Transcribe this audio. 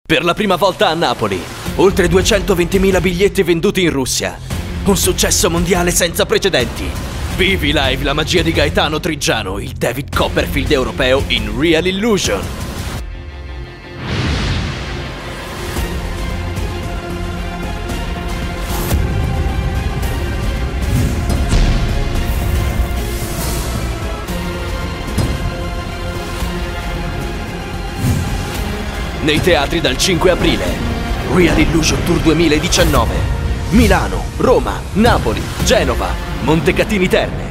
Per la prima volta a Napoli, oltre 220.000 biglietti venduti in Russia. Un successo mondiale senza precedenti. Vivi live la magia di Gaetano Triggiano, il David Copperfield europeo in Real Illusion. Nei teatri dal 5 aprile. Real Illusion Tour 2019. Milano, Roma, Napoli, Genova, Montecatini Terme.